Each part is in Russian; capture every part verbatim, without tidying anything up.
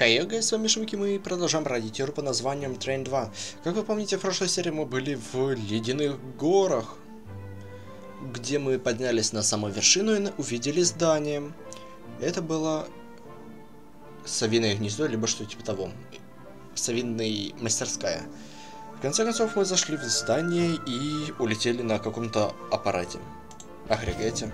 Хей, гайс, с вами Шумки, мы продолжаем бродить игру под названием Train два. Как вы помните, в прошлой серии мы были в Ледяных горах, где мы поднялись на самую вершину и увидели здание. Это было совиное гнездо, либо что типа того. Совиная мастерская. В конце концов, мы зашли в здание и улетели на каком-то аппарате. Агрегате.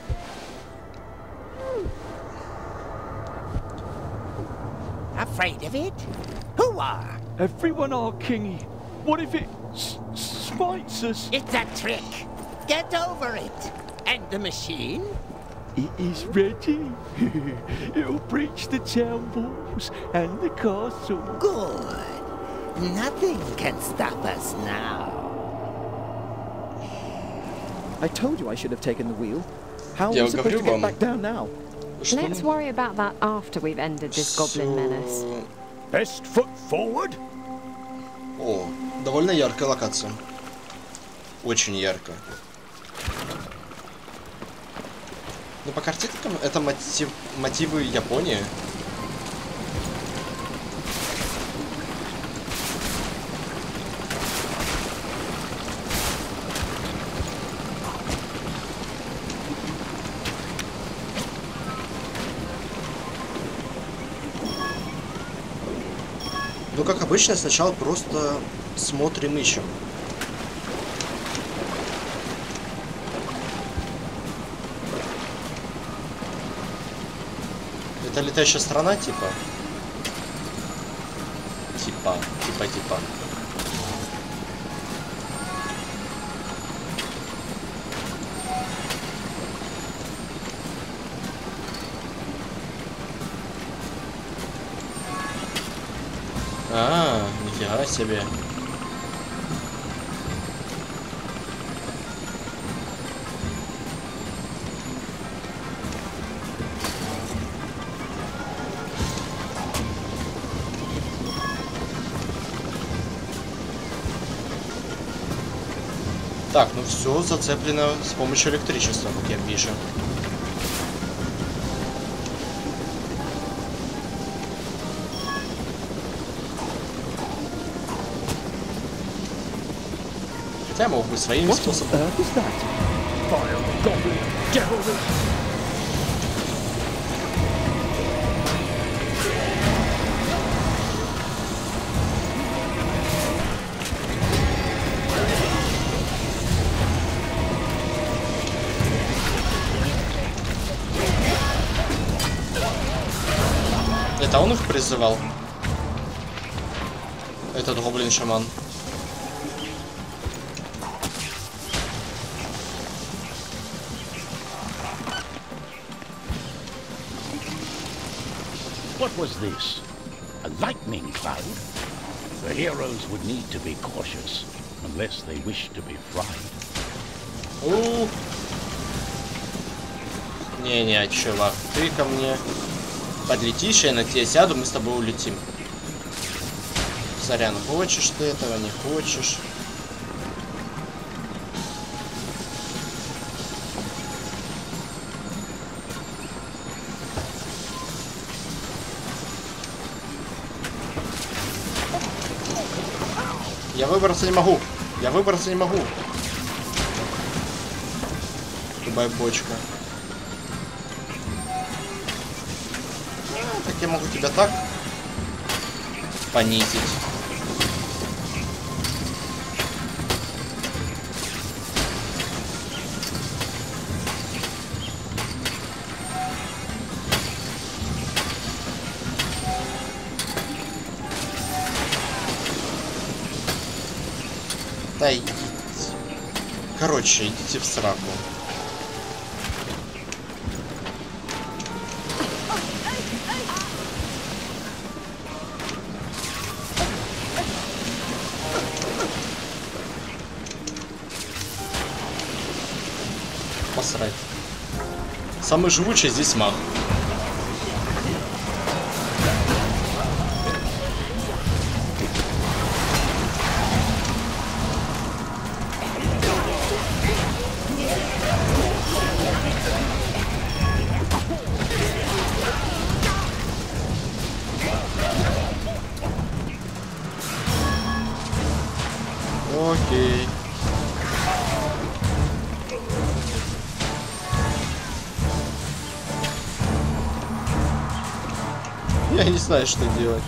Afraid of it? Who are? Everyone are, Kingy. What if it s spites us? It's a trick. Get over it. And the machine? It is ready. It'll breach the town walls and the castle. Good. Nothing can stop us now. I told you I should have taken the wheel. How are Я we supposed to говорю get вам. back down now? Что Let's worry about that after we've ended this goblin menace. Best foot forward. О, довольно яркая локация. Очень ярко. Ну, по картинкам это мотив... мотивы Японии. Ну, как обычно, сначала просто смотрим, ищем. Это летающая страна, типа? Типа, типа, типа. А, нифига себе. Так, ну все зацеплено с помощью электричества, как я вижу. Хотя мог бы своим способом. What is that? Fire, goblin, devil. Это он их призывал? Этот гоблин-шаман. What was this? A lightning cloud? The heroes would need to be cautious, unless they wish to be fried. У. Не-не, чувак, ты ко мне подлетишь, я на тебя сяду, мы с тобой улетим. Сорян, хочешь ты этого, не хочешь. Я выбраться не могу. Я выбраться не могу. Любая бочка. А, так я могу тебя так понизить. Да идите. Короче, идите в сраку. Посрать. Самый живучий здесь маг. Окей. Я не знаю, что делать.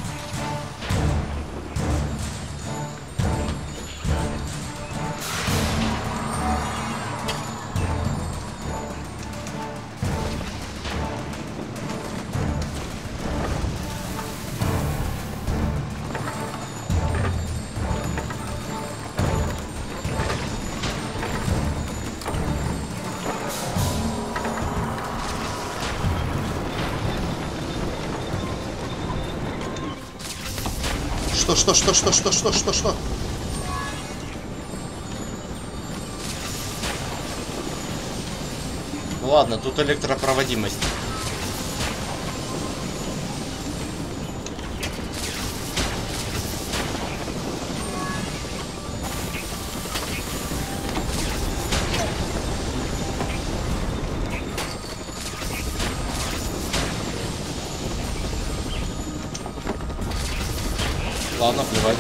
Что, что, что, что, что, что, что, что? Ладно, тут электропроводимость. Ладно, плевать.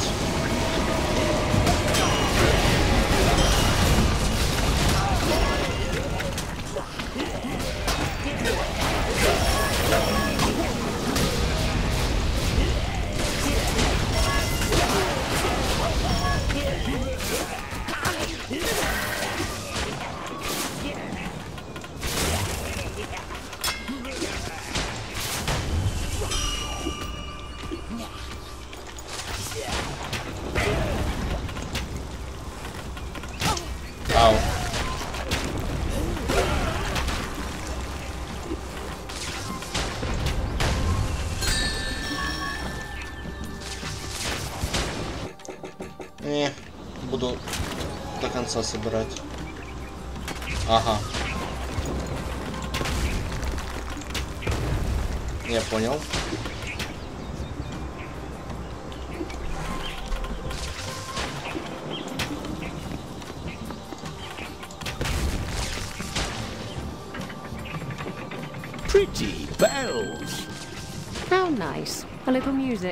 Ау. Не, буду до конца собирать. Ага. Я понял. Pretty bells. How nice. A little music.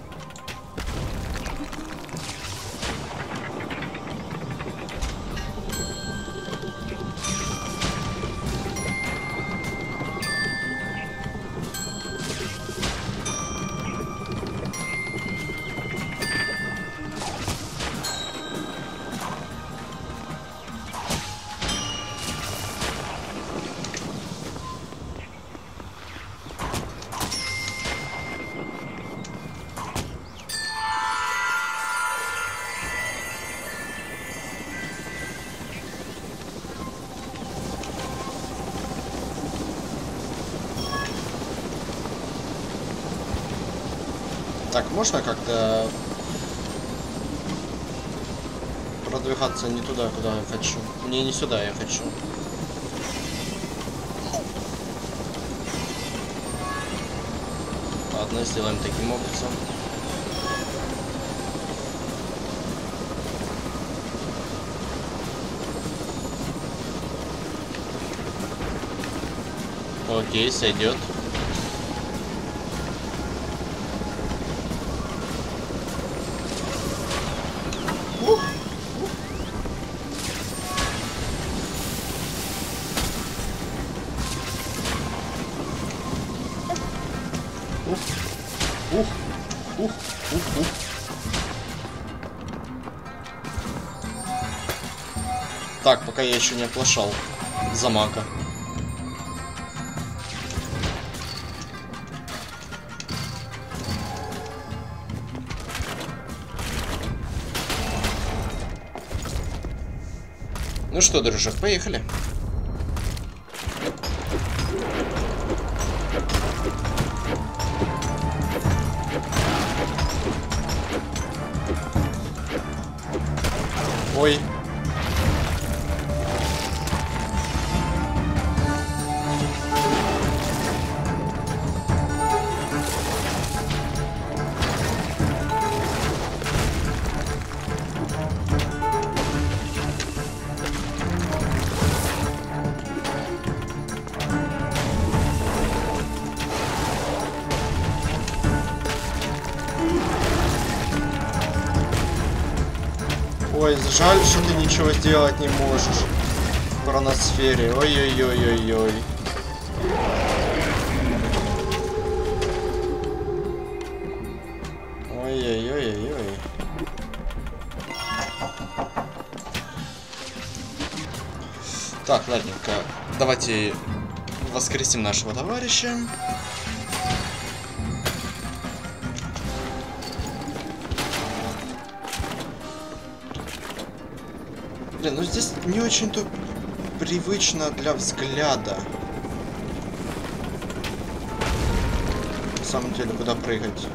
Так, можно как-то продвигаться не туда, куда я хочу? Не, не сюда я хочу. Ладно, сделаем таким образом. Окей, сойдет. Ух, ух, ух, ух. Так, пока я еще не оплошал замака. Ну что, дружок, поехали. Ой. Ой, жаль, что ты ничего сделать не можешь в хроносфере. Ой-ой-ой-ой-ой. Ой-ой-ой-ой-ой. Так, ладненько. Давайте воскресим нашего товарища. Блин, ну здесь не очень-то привычно для взгляда. На самом деле, куда прыгать?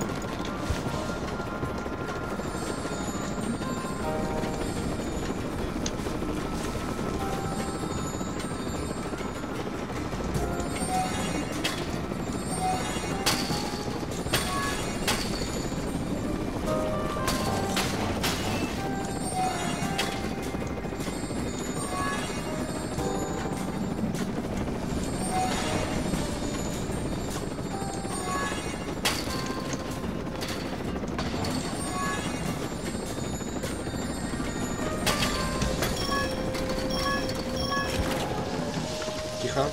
Тихо.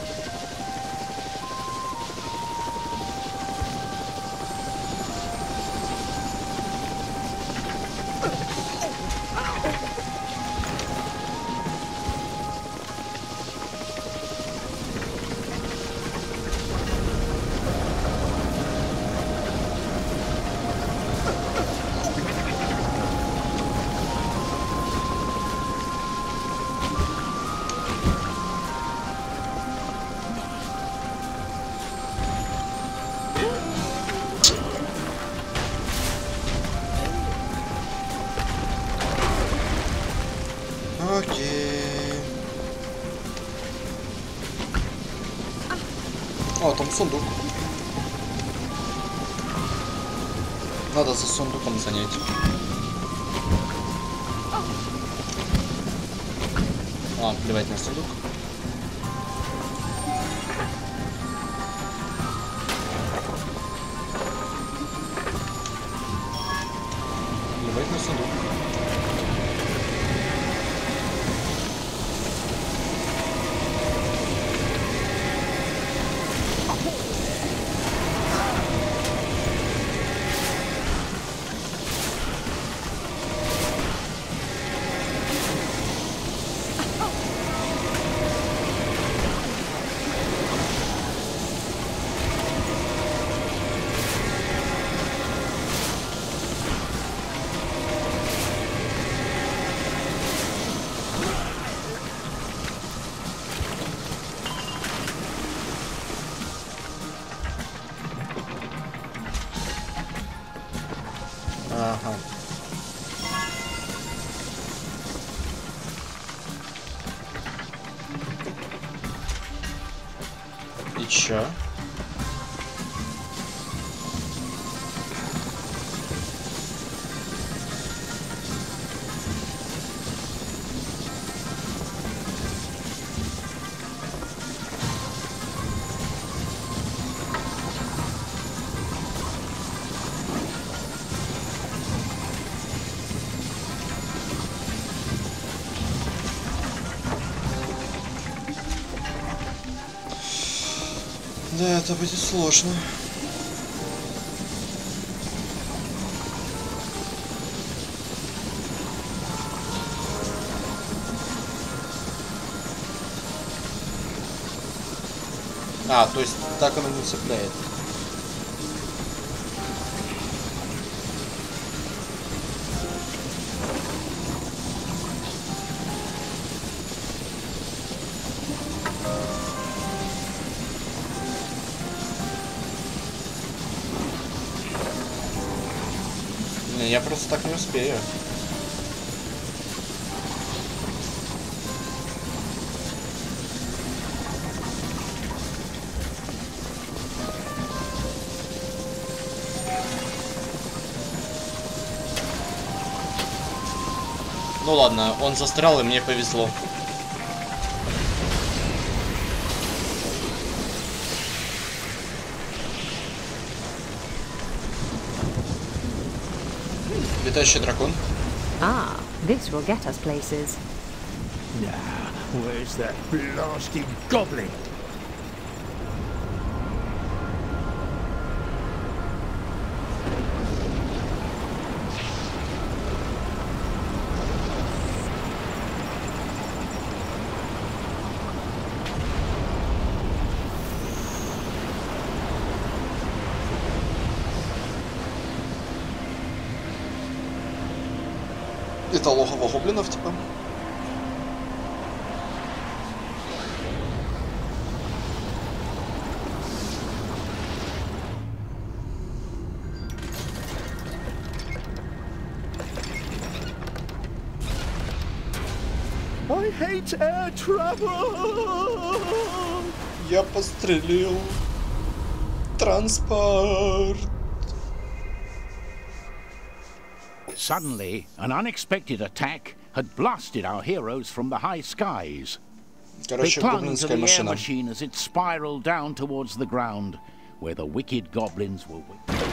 Окей. О, там сундук. Надо за сундуком занять. А, плевать на сундук. Плевать на сундук. Ага. И чё? Да, это будет сложно. А, то есть так оно не цепляет. Не, я просто так не успею. Ну ладно, он застрял, и мне повезло. Летающий дракон. Ah, This will get us places. Now, where's that blasted goblin? Это логово гоблинов, типа. I hate air travel. Я пострелил. Транспорт. Suddenly, an unexpected attack had blasted our heroes from the high skies. They Короче, clung to гоблинская the air машина. machine as it spiraled down towards the ground, where the wicked goblins were waiting.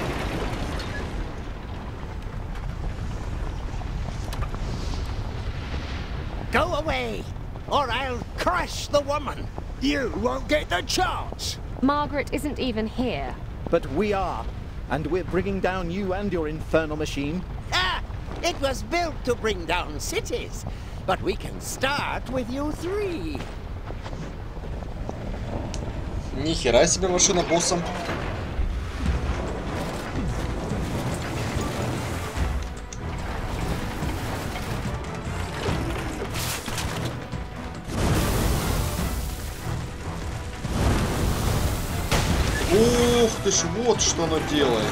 Go away, or I'll crush the woman. You won't get the chance. Margaret isn't even here. But we are. And we're bringing down you and your infernal machine. Ah! It was built to bring down cities. But we can start with you three. Нихера себе машина босса. Ух ты ж, вот что оно делает.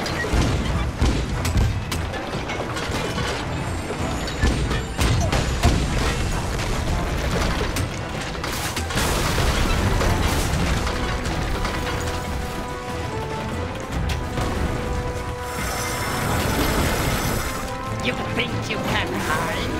You think you can hide?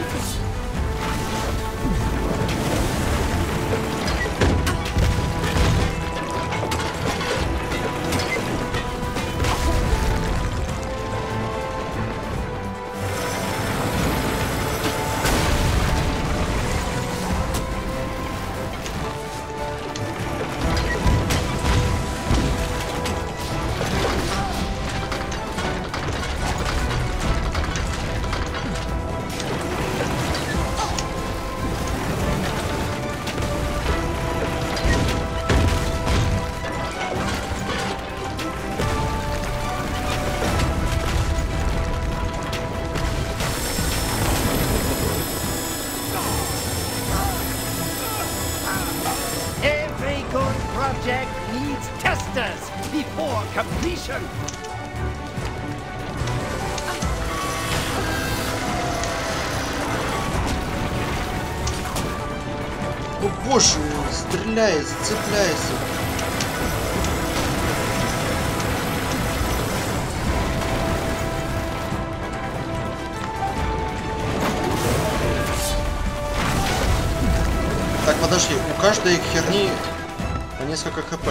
Every good project needs testers before completion. О боже, стреляй, зацепляйся. Так, подожди, у каждой херни по несколько хп.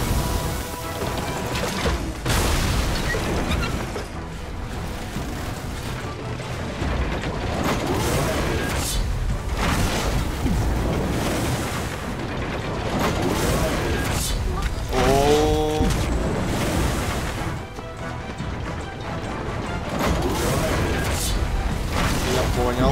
О, я понял.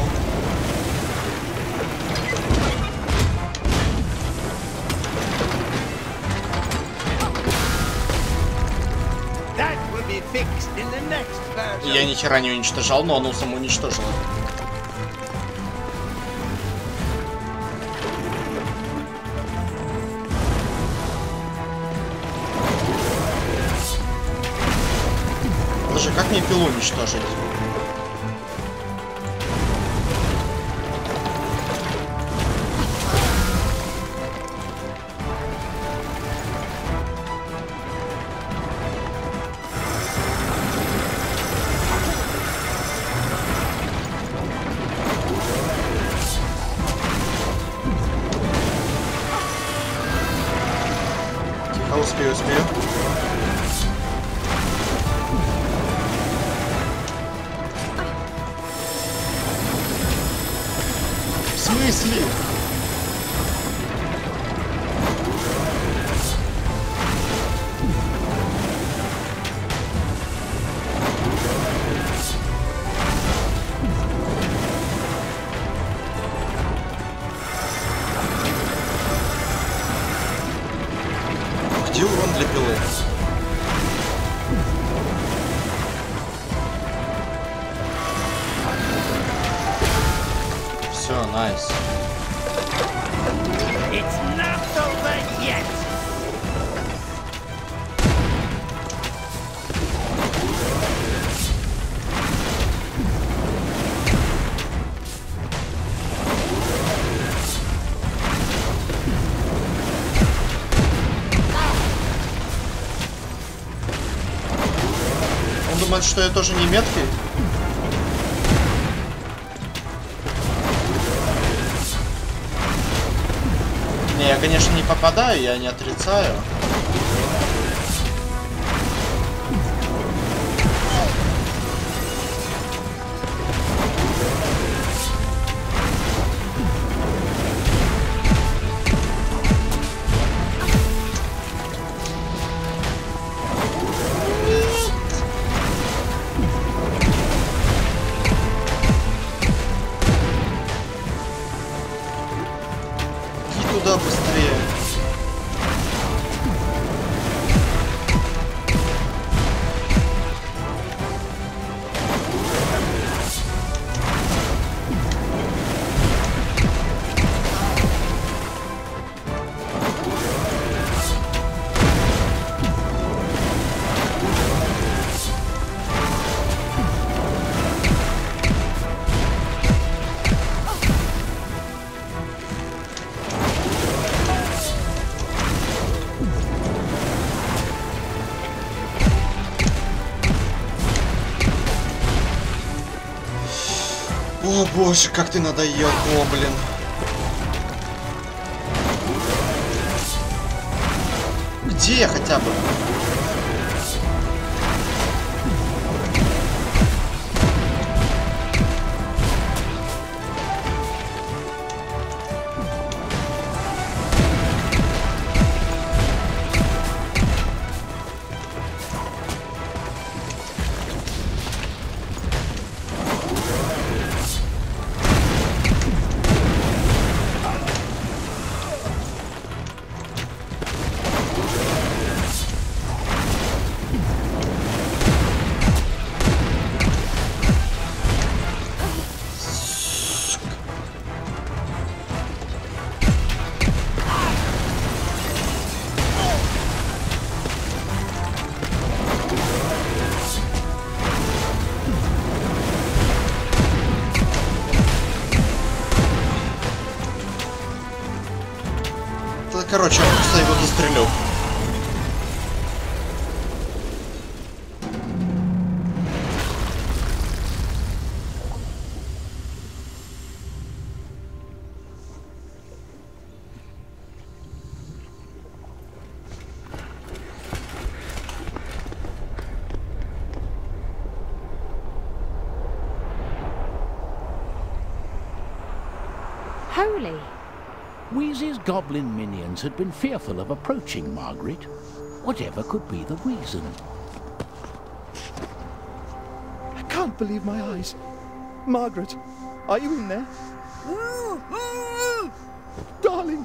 That will be fixed in the next version. Я ни хера не уничтожал, но оно само уничтожило. Даже как мне пилу уничтожить? Тихо, успею, успею. смысле? Где урон для пилы? Все, найс. It's not over yet. Он думает, что я тоже не меткий? Не, я, конечно, не попадаю, я не отрицаю. Туда быстрее. О боже, как ты надоел, гоблин. Где я хотя бы? Короче, я просто его застрелю. Holy! Wheezy's goblin minions had been fearful of approaching Margaret. Whatever could be the reason? I can't believe my eyes. Margaret, are you in there? Darling!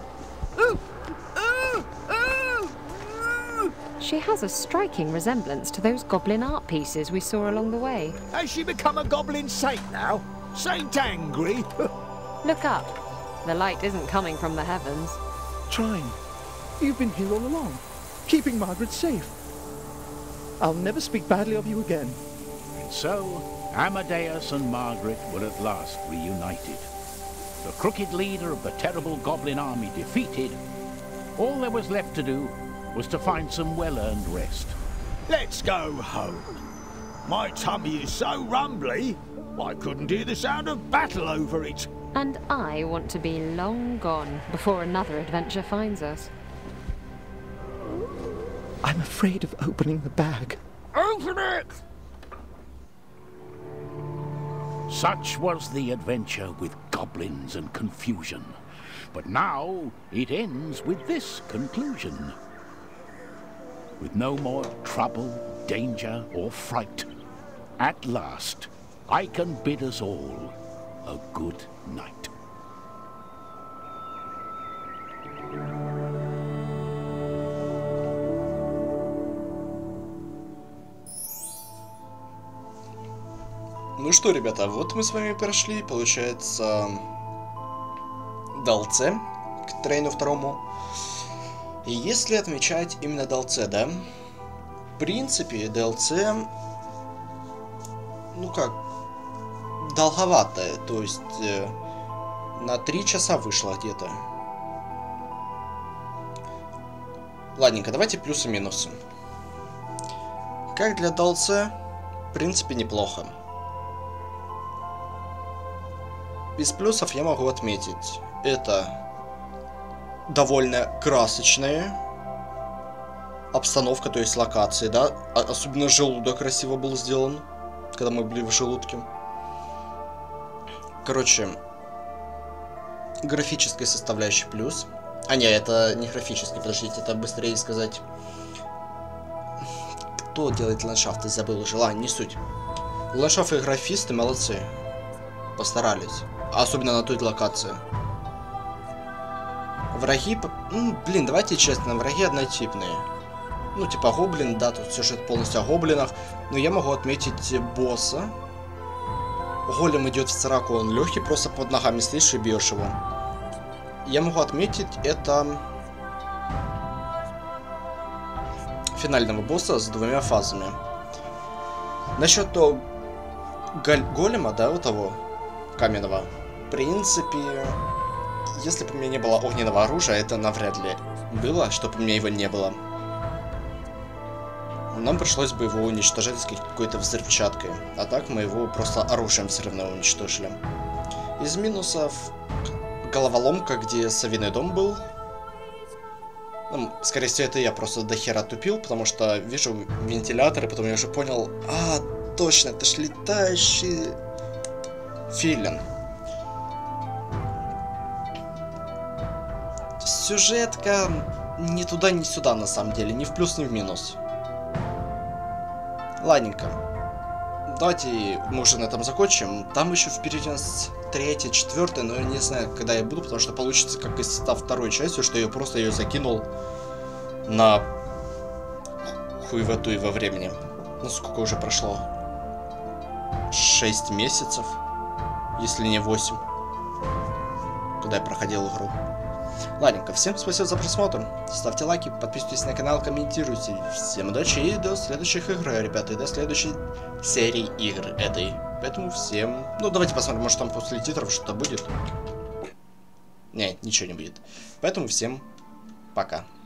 She has a striking resemblance to those goblin art pieces we saw along the way. Has she become a goblin saint now? Saint Angry? Look up. The light isn't coming from the heavens. Trying. You've been here all along, keeping Margaret safe. I'll never speak badly of you again. And so, Amadeus and Margaret were at last reunited. The crooked leader of the terrible goblin army defeated, all there was left to do was to find some well-earned rest. Let's go home. My tummy is so rumbly, I couldn't hear the sound of battle over it. And I want to be long gone before another adventure finds us. I'm afraid of opening the bag. Open it! Such was the adventure with goblins and confusion. But now it ends with this conclusion. With no more trouble, danger, or fright, at last I can bid us all a good night. Ну что, ребята, вот мы с вами прошли, получается, ди эл си к трейну второму. И если отмечать именно ди эл си, да, в принципе, ди эл си, ну как, долговатая, то есть э, на три часа вышло где-то. Ладненько, давайте плюсы-минусы. Как для ди эл си, в принципе, неплохо. Из плюсов я могу отметить, это довольно красочная обстановка, то есть локации, да, особенно желудок красиво был сделан, когда мы были в желудке. Короче, графическая составляющая плюс. А не, это не графический, подождите, это быстрее сказать. Кто делает ландшафты, забыл уже, ладно, не суть. Ландшафты и графисты молодцы, постарались. Особенно на той локации. Враги... Ну, блин, давайте честно, враги однотипные. Ну, типа гоблин, да, тут сюжет полностью о гоблинах. Но я могу отметить босса. Голем идет в сраку, он легкий, просто под ногами стоишь и бьешь его. Я могу отметить это... финального босса с двумя фазами. Насчет того голема, да, у того... каменного. В принципе, если бы у меня не было огненного оружия, это навряд ли было, чтобы у меня его не было. Нам пришлось бы его уничтожать с какой-то взрывчаткой. А так мы его просто оружием все равно уничтожили. Из минусов головоломка, где совиный дом был. Ну, скорее всего, это я просто до хера тупил, потому что вижу вентилятор, и потом я уже понял, а, точно, это ж летающий филин. Сюжетка ни туда, ни сюда, на самом деле. Ни в плюс, ни в минус. Ладненько. Давайте мы уже на этом закончим. Там еще впереди у нас третья, четвертая, но я не знаю, когда я буду, потому что получится как и со второй частью, что я просто ее закинул на хуевату и во времени. Ну, сколько уже прошло? шесть месяцев. Если не восемь, когда я проходил игру. Ладненько, всем спасибо за просмотр. Ставьте лайки, подписывайтесь на канал, комментируйте. Всем удачи и до следующих игр, ребята, и до следующей серии игр этой. Поэтому всем... Ну, давайте посмотрим, может там после титров что-то будет. Не, ничего не будет. Поэтому всем пока.